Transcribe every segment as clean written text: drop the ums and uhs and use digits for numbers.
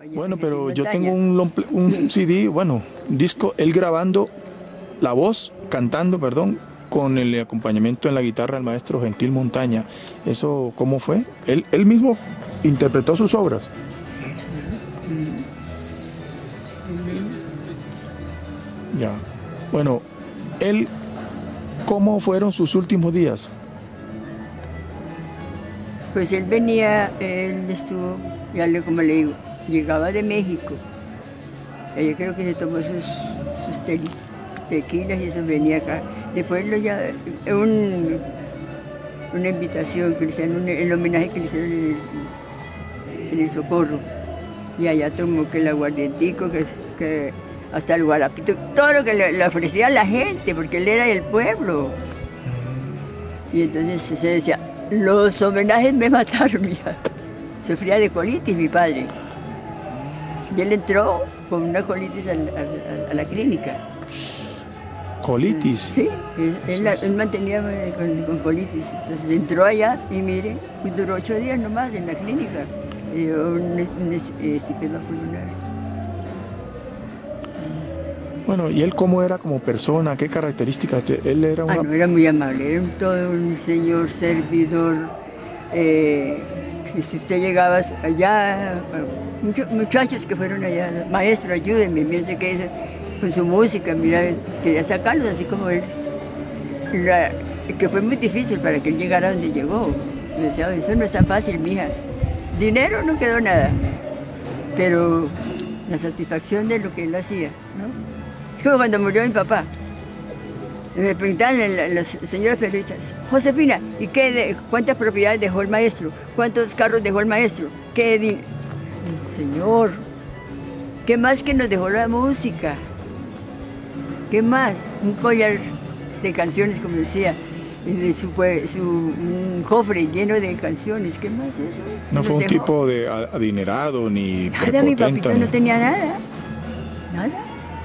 Bueno, pero yo tengo un CD, bueno, un disco, él grabando la voz, cantando, perdón, con el acompañamiento en la guitarra del maestro Gentil Montaña. ¿Eso cómo fue? Él mismo interpretó sus obras. Ya. Bueno, ¿cómo fueron sus últimos días? Pues él estuvo, como le digo, llegaba de México. Yo creo que se tomó sus tequilas y eso, venía acá. Después una invitación que le hicieron, el homenaje que le hicieron en el Socorro. Y allá tomó que el aguardientico, que hasta el guarapito, todo lo que le ofrecía a la gente, porque él era del pueblo. Y entonces se decía, los homenajes me mataron, mija. Sufría de colitis mi padre. Y él entró con una colitis a la clínica. ¿Colitis? Sí, él mantenía con colitis. Entonces entró allá y mire, duró 8 días nomás en la clínica. Un sistema pulmonar. Bueno, ¿y él cómo era como persona? ¿Qué características? Él era no, era muy amable, era todo un señor servidor. Si usted llegaba allá, muchachos que fueron allá, maestro, ayúdenme, mire qué hizo con su música, mira, quería sacarlos así como él. Que fue muy difícil para que él llegara donde llegó. Decía, eso no es tan fácil, mija. Dinero no quedó nada, pero la satisfacción de lo que él hacía, ¿no? Es como cuando murió mi papá. Me preguntaban los señores periodistas, Josefina, ¿y cuántas propiedades dejó el maestro? ¿Cuántos carros dejó el maestro? Señor, ¿qué más que nos dejó la música? ¿Qué más? Un collar de canciones, como decía, un cofre lleno de canciones. ¿Qué más es eso? No fue un tipo de adinerado ni nada, mi papito no tenía nada. Nada.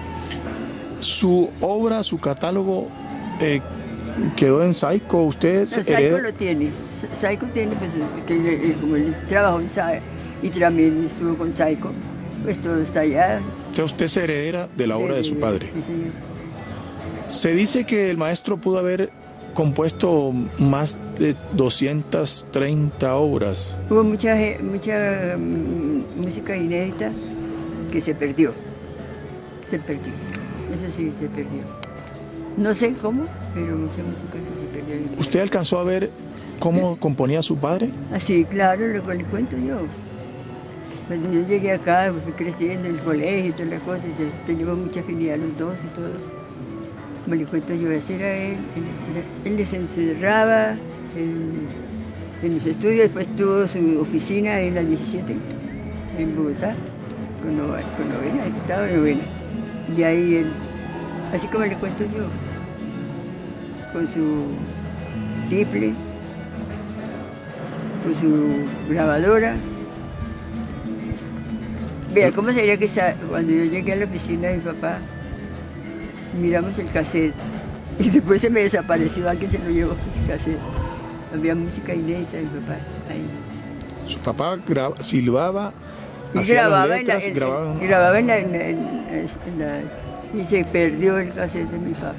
Su obra, su catálogo quedó en Saico. ¿Usted Saico lo tiene. Saico tiene, pues, como él trabajó en Saico y también estuvo con Saico, pues todo está allá. Entonces usted es heredera de la obra de su padre. Sí, señor. Se dice que el maestro pudo haber compuesto más de 230 obras. Hubo mucha música inédita que se perdió. Se perdió. Eso sí, se perdió. No sé cómo, pero mucha música se perdió. ¿Usted alcanzó a ver cómo componía su padre? Ah, sí, claro, lo que le cuento yo. Cuando yo llegué acá, fui creciendo en el colegio y todas las cosas, teníamos mucha afinidad los dos y todo. Como le cuento yo, ese era él. Él se encerraba en los estudios, después tuvo su oficina en la 17, en Bogotá, con novena, estaba novena. Y ahí él, así como le cuento yo, con su tiple, con su grabadora. Vea, ¿cómo sería que cuando yo llegué a la oficina de mi papá, miramos el cassette y después se me desapareció, alguien se lo llevó el cassette? Había música inédita de mi papá ahí. Su papá silbaba. Y grababa y se perdió el cassette de mi papá.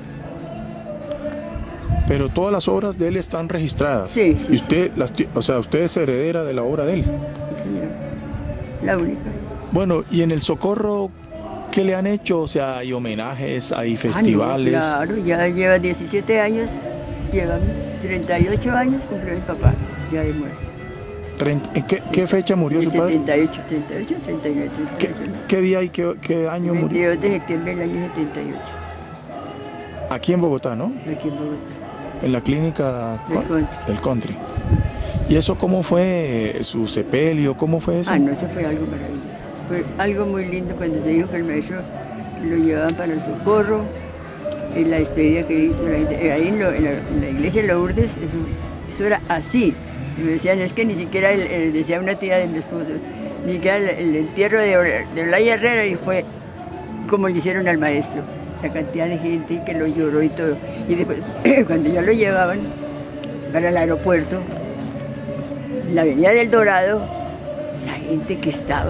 Pero todas las obras de él están registradas. Sí, sí. Y usted, sí. Usted es heredera de la obra de él. Sí, la única. Bueno, y en el Socorro, ¿qué le han hecho? O sea, hay homenajes, hay festivales. No, claro, ya lleva 17 años, lleva 38 años cumplió mi papá, ya de muerte. ¿En qué fecha murió su padre? 38, 39, 38. ¿Qué día y qué año murió? 22 de septiembre del año 78. Aquí en Bogotá, ¿no? Aquí en Bogotá. En la clínica del Country. ¿Y eso cómo fue? ¿Su sepelio? ¿Cómo fue eso? No, eso fue algo maravilloso. Fue algo muy lindo cuando se dijo que el maestro lo llevaban para el Socorro, en la despedida que hizo la gente. Ahí en la iglesia de Lourdes, eso era así. Me decían, es que ni siquiera, decía una tía de mi esposo, ni siquiera el entierro de Olaya Herrera, y fue como le hicieron al maestro. La cantidad de gente que lo lloró y todo. Y después, cuando ya lo llevaban para el aeropuerto, en la avenida del Dorado, la gente que estaba,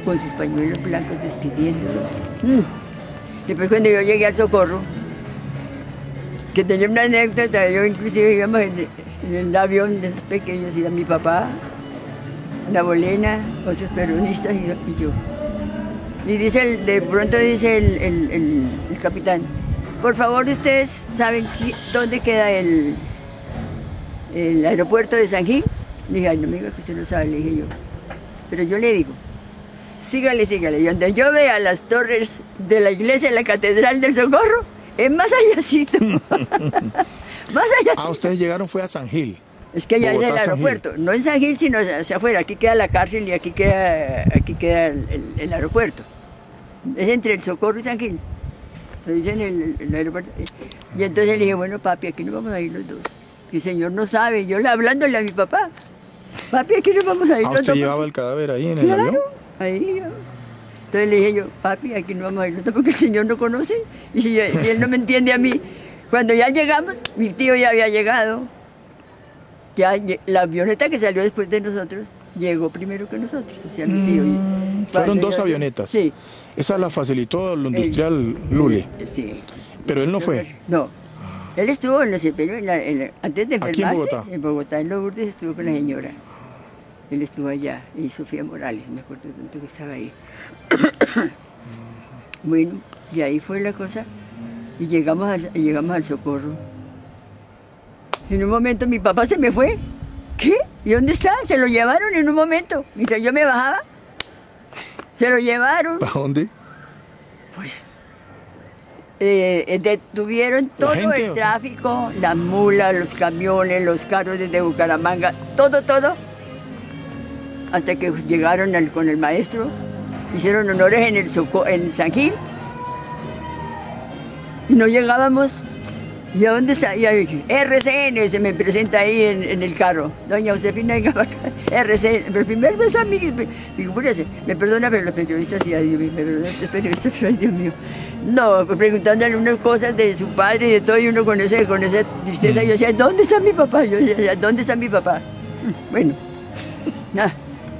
con sus pañuelos blancos despidiéndolo. Después cuando yo llegué al Socorro, que tenía una anécdota, yo inclusive íbamos en el avión de esos pequeños, iba mi papá, la Bolena, otros peronistas y yo. Y dice de pronto dice el capitán, por favor, ¿ustedes saben dónde queda el aeropuerto de San Gil? Le dije, ay, no me diga que usted no sabe, le dije yo. Pero yo le digo, sígale, sígale. Y donde yo vea las torres de la iglesia de la Catedral del Socorro, es más allácito. Más allá. Ah, ustedes llegaron fue a San Gil. Es que allá Bogotá, es el aeropuerto, no en San Gil, sino hacia afuera. Aquí queda la cárcel y aquí queda el aeropuerto. Es entre el Socorro y San Gil. Lo dicen el aeropuerto. Y entonces le dije, bueno, papi, aquí nos vamos a ir los dos. Y el señor no sabe, yo hablándole a mi papá. Papi, aquí nos vamos a ir los dos. ¿Usted llevaba el cadáver ahí en el avión? Ahí yo. Entonces le dije yo, papi, aquí nos vamos a ir los dos porque el señor no conoce. Y si él no me entiende a mí. Cuando ya llegamos, mi tío ya había llegado. Ya la avioneta que salió después de nosotros llegó primero que nosotros, o sea, mi tío. Fueron dos avionetas. Sí. Esa la facilitó el industrial Lule. Sí. Pero él no fue. No. Él estuvo en antes de enfermarse, ¿Aquí en Bogotá, en Lourdes, estuvo con la señora. Él estuvo allá, y Sofía Morales, me acuerdo tanto que estaba ahí. Bueno, y ahí fue la cosa, y llegamos al Socorro. En un momento mi papá se me fue. ¿Qué? ¿Y dónde está? Se lo llevaron en un momento. Mientras yo me bajaba, se lo llevaron. ¿A dónde? Pues detuvieron todo el tráfico, las mulas, los camiones, los carros desde Bucaramanga, todo, hasta que llegaron con el maestro, hicieron honores en San Gil, y no llegábamos. ¿Y a dónde está? Y ahí, RCN se me presenta ahí en el carro. Doña Josefina, RCN. Pero primero vez a mí, figúrese, me perdona, pero los periodistas, sí, ay, Dios mío, me perdona los periodistas, pero ay, Dios mío. No, preguntándole unas cosas de su padre y de todo, y uno con esa tristeza, yo decía, ¿dónde está mi papá? Yo decía, ¿dónde está mi papá? Bueno, nada.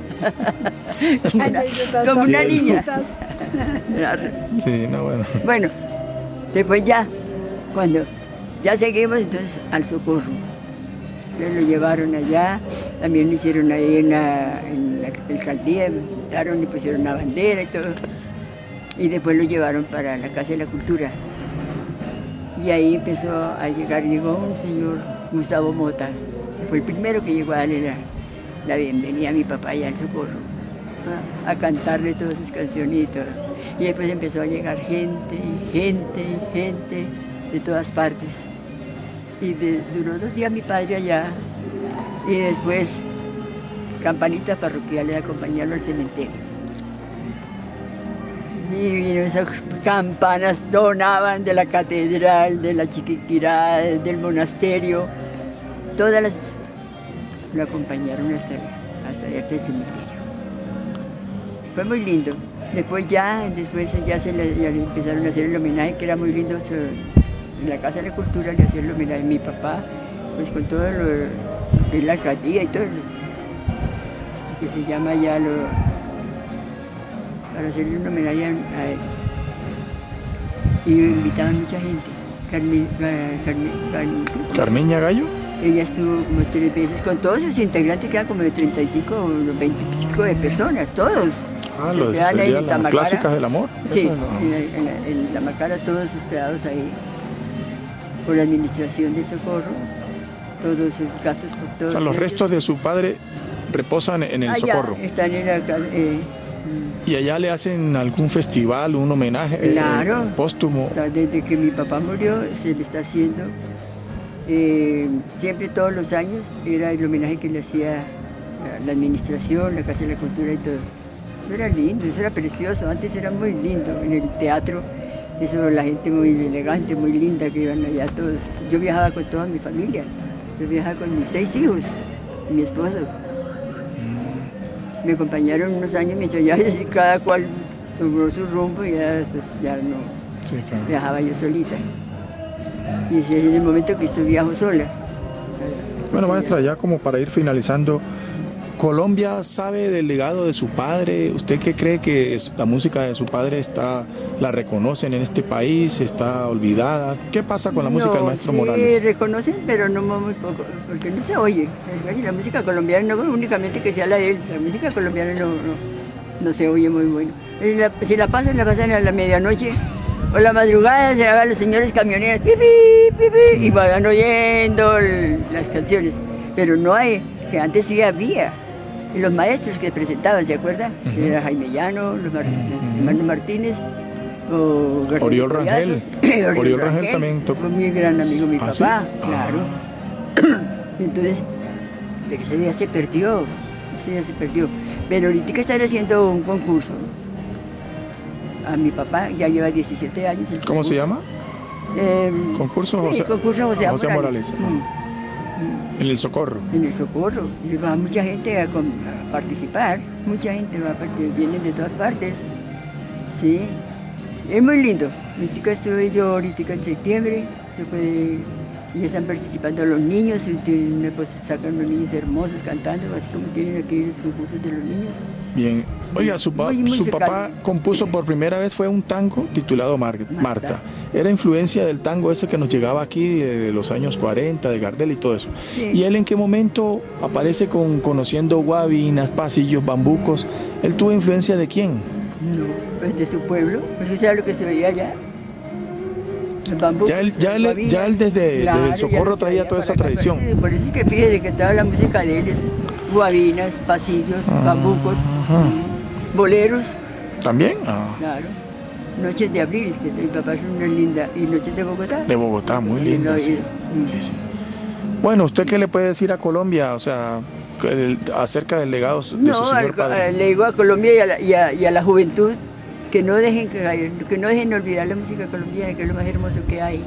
Como una niña. Sí, no, bueno. Bueno, después ya, cuando ya seguimos entonces al Socorro. Entonces lo llevaron allá, también lo hicieron ahí en la alcaldía, me pintaron y pusieron una bandera y todo. Y después lo llevaron para la Casa de la Cultura. Y ahí llegó un señor, Gustavo Mota, que fue el primero que llegó a darle la bienvenida a mi papá allá al Socorro, a cantarle todas sus canciones y todo. Y después empezó a llegar gente de todas partes. Y duró 2 días mi padre allá, y después campanitas parroquiales a acompañarlo al cementerio. Y esas campanas donaban de la catedral, de la Chiquinquirá, del monasterio, todas lo acompañaron hasta el cementerio. Fue muy lindo. Después ya le empezaron a hacer el homenaje, que era muy lindo. En la Casa de la Cultura le hacían el homenaje a mi papá, pues con todo lo que es la alcaldía y todo lo que se llama ya para hacerle un homenaje a él. Y invitaban mucha gente. ¿Carmeña Gallo? Ella estuvo como 3 veces, con todos sus integrantes, quedan como de 35 o 25 de personas, todos. Ah, las clásicas del amor. Sí, en la Macara, todos hospedados ahí por la administración del Socorro, todos sus gastos por todos. O sea, los restos de su padre reposan en el Socorro. Están en la casa. ¿Y allá le hacen algún festival, un homenaje póstumo? O sea, desde que mi papá murió se le está haciendo, siempre todos los años era el homenaje que le hacía la administración, la Casa de la Cultura y todo. Eso era lindo, eso era precioso, antes era muy lindo en el teatro, eso la gente muy elegante, muy linda que iban allá todos. Yo viajaba con toda mi familia, yo viajaba con mis 6 hijos, y mi esposo. Me acompañaron unos años mientras ya cada cual tomó su rumbo y ya no viajaba yo solita. Y ese es el momento que estoy viajo sola. Bueno, maestra, ya como para ir finalizando, ¿Colombia sabe del legado de su padre? ¿Usted qué cree que la música de su padre la reconocen en este país? ¿Está olvidada? ¿Qué pasa con la música del maestro Morales? Sí, reconocen, pero no muy poco, porque no se oye. La música colombiana no únicamente que sea la de él, la música colombiana no se oye muy bueno. Si la pasan a la medianoche o la madrugada, se hagan los señores camioneros, pipi, pipi, y vayan oyendo las canciones. Pero no hay, que antes sí había. Y los maestros que presentaban, ¿se acuerdan? Era Jaime Llano, los hermanos Martínez, o García Oriol Rangel. Oriol Rangel también tocó. Fue muy gran amigo de mi papá, ¿sí? Claro. Entonces, pero ese día se perdió, Pero ahorita están haciendo un concurso. A mi papá ya lleva 17 años. ¿Cómo se llama? Concurso sí, concurso José Morales. En el Socorro. En el Socorro. Y va mucha gente a participar. Mucha gente va a participar. Vienen de todas partes. Sí. Es muy lindo. Ahorita estuve yo en septiembre. Y están participando los niños. Pues sacan los niños hermosos cantando. Así como tienen aquí los concursos de los niños. Bien. Oiga, su papá compuso por primera vez fue un tango titulado Marta. Era influencia del tango ese que nos llegaba aquí de los años 40, de Gardel y todo eso. Sí. ¿Y él en qué momento aparece conociendo guabinas, pasillos, bambucos? ¿Él tuvo influencia de quién? No, pues de su pueblo. Pues eso era lo que se veía allá. Los bambucos, ya él desde el Socorro traía toda esa tradición. Por eso es que fíjese que toda la música de él es guabinas, pasillos, bambucos, boleros. ¿También? Claro. Noches de abril, que mi papá es una linda. Y Noches de Bogotá. De Bogotá, muy linda, sí. Sí. Bueno, ¿usted qué le puede decir a Colombia, o sea, acerca del legado de su señor padre? Le digo a Colombia y a la juventud que no dejen olvidar la música colombiana, que es lo más hermoso que hay.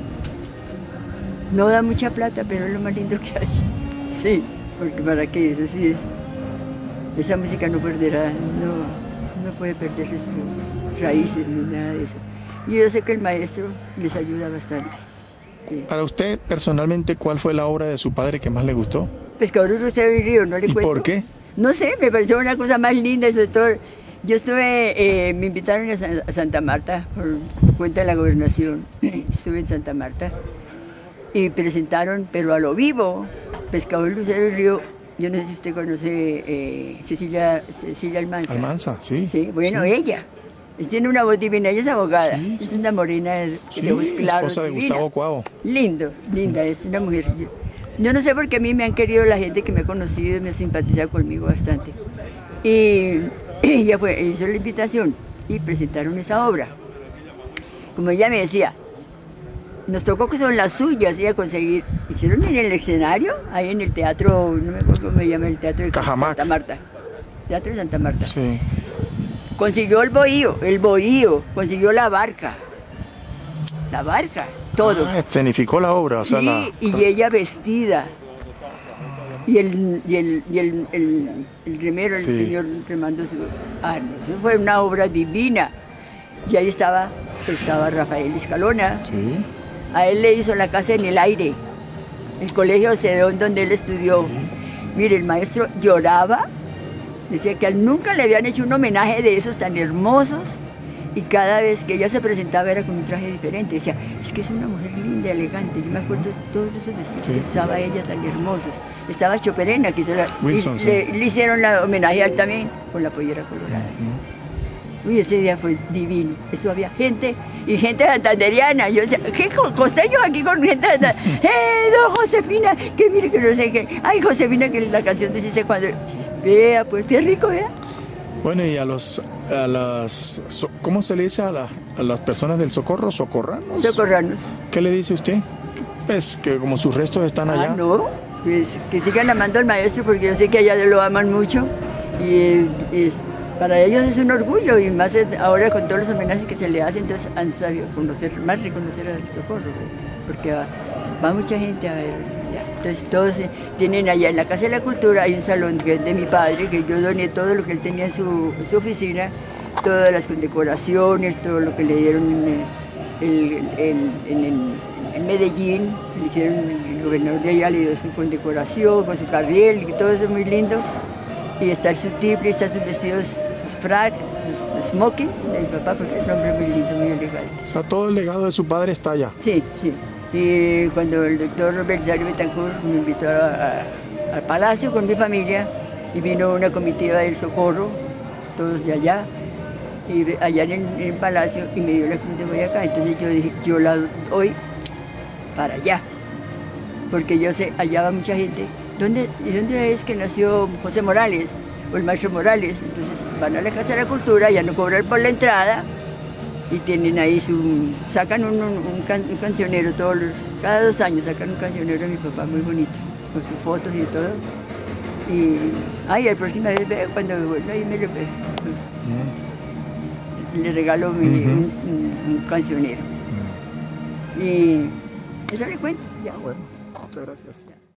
No da mucha plata, pero es lo más lindo que hay. Sí, porque para qué, eso sí es. Esa música no perderá, no puede perder sus raíces ni nada de eso. Y yo sé que el maestro les ayuda bastante. Sí. Para usted, personalmente, ¿cuál fue la obra de su padre que más le gustó? Pescador Rosero y Río, ¿no le cuento? ¿Y por qué? No sé, me pareció una cosa más linda, sobre todo. Yo me invitaron a Santa Marta por cuenta de la gobernación. Estuve en Santa Marta y presentaron, pero a lo vivo, Pescador Lucero y Río. Yo no sé si usted conoce Cecilia Almanza. Almanza, sí. Sí, bueno, sí. Ella. Tiene una voz divina, ella es abogada. Sí, sí. Es una morena de ojos claros. Esposa de divina. Gustavo Cuavo. Linda, es una mujer. Yo no sé por qué a mí me han querido la gente que me ha conocido y me ha simpatizado conmigo bastante. Y ella hizo la invitación y presentaron esa obra. Como ella me decía, nos tocó que son las suyas y a conseguir. Hicieron en el escenario, ahí en el teatro, no me acuerdo cómo se llama, el teatro de Santa Marta. Teatro de Santa Marta. Sí. Consiguió el bohío, consiguió la barca, todo. Escenificó la obra, o sea, y ella vestida. Y el remero, el señor remando su... eso fue una obra divina. Y ahí estaba Rafael Escalona. Sí. A él le hizo la casa en el aire, el colegio Cedón donde él estudió. Sí. Mire, el maestro lloraba, decía que nunca le habían hecho un homenaje de esos tan hermosos. Y cada vez que ella se presentaba era con un traje diferente. Decía, es que es una mujer linda, elegante. Yo me acuerdo de todos esos vestidos que usaba ella tan hermosos. Estaba Choperena, que Wilson, le hicieron el homenaje a él también con la pollera colorada. Uy, ese día fue divino. Eso había gente, y gente santanderiana. Yo decía, ¿qué costeños aquí con gente santanderiana? Don Josefina! Que mire que no sé qué. Ay, Josefina, que la canción dice cuando... Vea, pues qué rico, vea. Bueno, y ¿cómo se le dice a las personas del Socorro? ¿Socorranos? Socorranos. ¿Qué le dice usted? Pues que como sus restos están allá. No, pues que sigan amando al maestro porque yo sé que allá lo aman mucho y para ellos es un orgullo y más ahora con todos los homenajes que se le hacen, entonces han sabido reconocer al Socorro, porque va mucha gente a ver. Entonces todos tienen allá en la Casa de la Cultura, hay un salón que es de mi padre, que yo doné todo lo que él tenía en su oficina, todas las condecoraciones, todo lo que le dieron en Medellín, le hicieron, el gobernador de allá le dio su condecoración, con su carriel, y todo eso es muy lindo. Y está el subtiple, están sus vestidos, sus frac, sus smoking de mi papá, porque es un hombre muy lindo, muy elegante. O sea, todo el legado de su padre está allá. Sí, sí. Y cuando el doctor Belisario Betancourt me invitó al palacio con mi familia, y vino una comitiva del Socorro, todos de allá, y allá en el palacio, y me dio la cruz de Boyacá. Entonces yo dije, yo la doy para allá, porque yo sé, allá va mucha gente. ¿Y dónde es que nació José Morales o el maestro Morales? Entonces van a la Casa de la Cultura, ya no cobran por la entrada, y tienen ahí sacan un cancionero cada 2 años sacan un cancionero de mi papá muy bonito, con sus fotos y todo. Y la próxima vez cuando me vuelva ahí me lo le regalo un cancionero. Y eso le cuento. Ya. Bueno, muchas gracias.